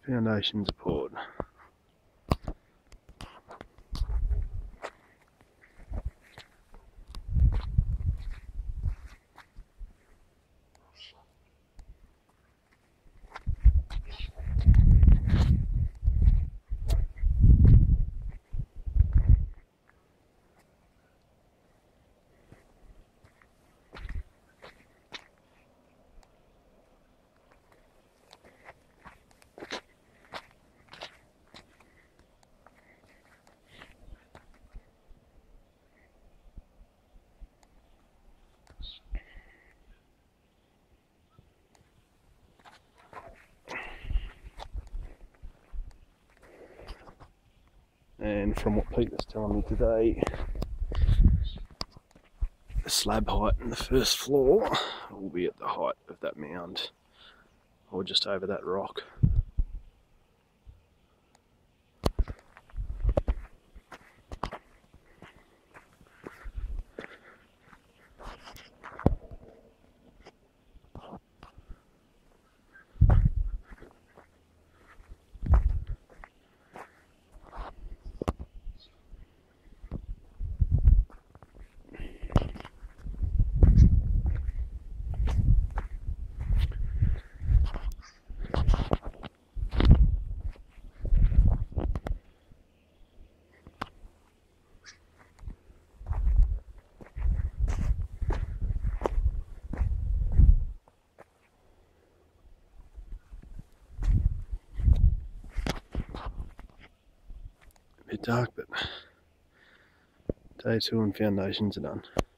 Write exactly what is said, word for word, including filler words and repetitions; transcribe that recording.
Foundations are poured. And from what Pete was telling me today, the slab height in the first floor will be at the height of that mound, or just over that rock. A bit dark, but day two and foundations are done.